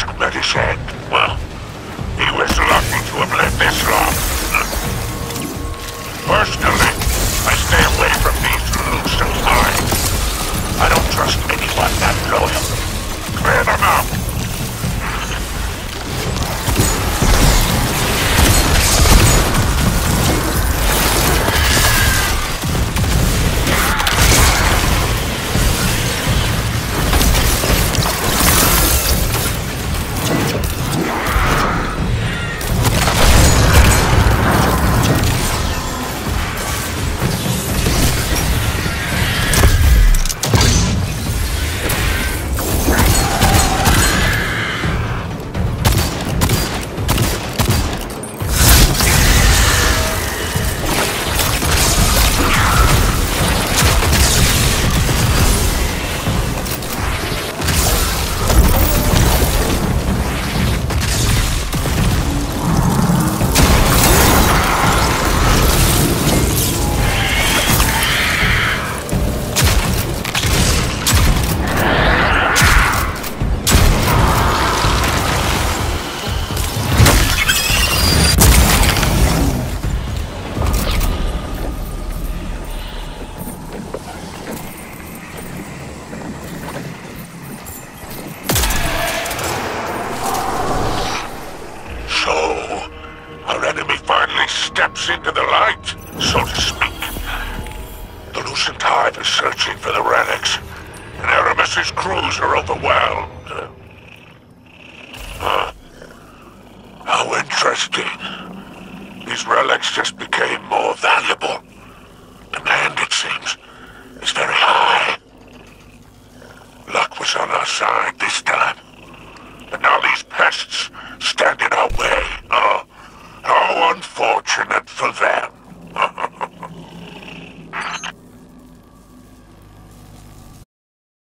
risk met his end. Well, he was lucky to have lived this long. Personally, I stay away from these loose hides. I don't trust anyone that loyal. Clear them out. Steps into the light, so to speak. The Lucent Hive is searching for the relics, and Aramis's crews are overwhelmed. How interesting. These relics just became more valuable. Demand, it seems, is very high. Luck was on our side this time, and now these pests stand in our way. How unfortunate for them.